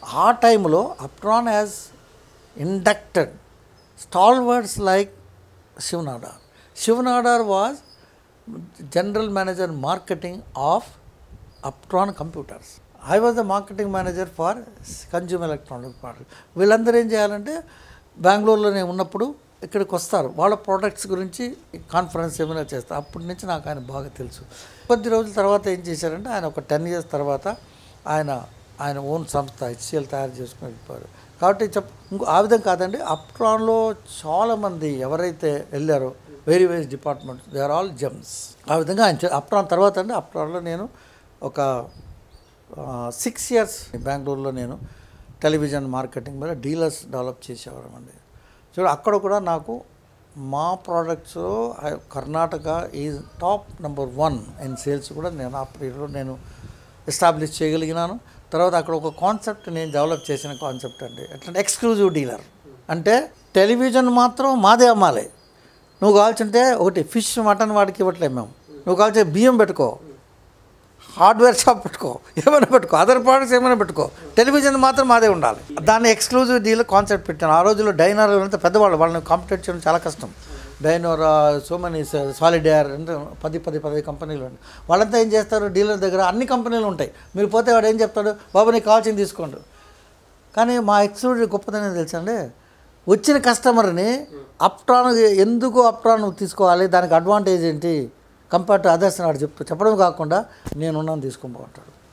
ఆ టైంలో Uptron has inducted stalwarts like Shiv Nadar. Shiv Nadar was general manager marketing of Uptron computers. I was the marketing manager for consumer electronic products. వీళ్ళందరూ ఏం చేయాలంటే బెంగళూరులోనే ఉన్నప్పుడు ఇక్కడికి వస్తారు, వాళ్ళ ప్రోడక్ట్స్ గురించి కాన్ఫరెన్స్ ఏమైనా చేస్తారు. అప్పటి నుంచి నాకు ఆయన బాగా తెలుసు. కొద్ది రోజుల తర్వాత ఏం చేశారంటే ఆయన ఒక 10 years తర్వాత ఆయన ఓన్ సంస్థ హెచ్సిఎల్ తయారు చేసుకుని వెళ్ళిపోయారు. కాబట్టి ఇంకో ఆ విధంగా కాదండి, అప్ట్రాన్లో చాలామంది ఎవరైతే వెళ్ళారో various departments, they are all gems. ఆ విధంగా ఆయన అప్ట్రాన్ తర్వాత అండి, అప్ట్రాన్లో నేను ఒక 6 years బెంగళూరులో నేను టెలివిజన్ మార్కెటింగ్ మీద డీలర్స్ డెవలప్ చేసేవాళ్ళమండి. చూడ అక్కడ కూడా నాకు మా products Karnataka is top number 1 in sales కూడా నేను ఆ పీరియడ్లో నేను ఎస్టాబ్లిష్ చేయగలిగినాను. తర్వాత అక్కడ ఒక కాన్సెప్ట్ నేను డెవలప్ చేసిన కాన్సెప్ట్ అండి, ఎట్లా ఎక్స్క్లూజివ్ డీలర్ అంటే టెలివిజన్ మాత్రం మాదే అమ్మాలి. నువ్వు కావాల్సింటే ఒకటి ఫిష్ మటన్ వాడికి ఇవ్వట్లేదు మేము, నువ్వు కావాల్సిన బియ్యం పెట్టుకో, హార్డ్వేర్ షాప్ పెట్టుకో, ఏమైనా పెట్టుకో, అదర్ ప్రోడక్ట్స్ ఏమైనా పెట్టుకో, టెలివిజన్ మాత్రం మాదే ఉండాలి. దాన్ని ఎక్స్క్లూజివ్ డీలర్ కాన్సెప్ట్ పెట్టాను. ఆ రోజుల్లో డైనర్ అంతా పెద్దవాళ్ళు, వాళ్ళని కాంపిటేట్ చేయడం చాలా కష్టం. డైనోరా, సోమనీ, సాలిడేర్ అంటే 10 కంపెనీలు ఉంటాయి. వాళ్ళంతా ఏం చేస్తారు, డీలర్ దగ్గర అన్ని కంపెనీలు ఉంటాయి. మీరు పోతే వాడు ఏం చెప్తాడు, బాబు నీకు కావాల్సింది తీసుకోండి. కానీ మా ఎక్స్క్లూజివ్ గొప్పతనం తెలుసండి, వచ్చిన కస్టమర్ని అప్ట్రాన్ ఎందుకు అప్ట్రాన్ తీసుకోవాలి, దానికి అడ్వాంటేజ్ ఏంటి కంపేర్ టు అదర్స్ అని వాడు చెప్పడం కాకుండా నేనున్నాను తీసుకొని పోతాడు.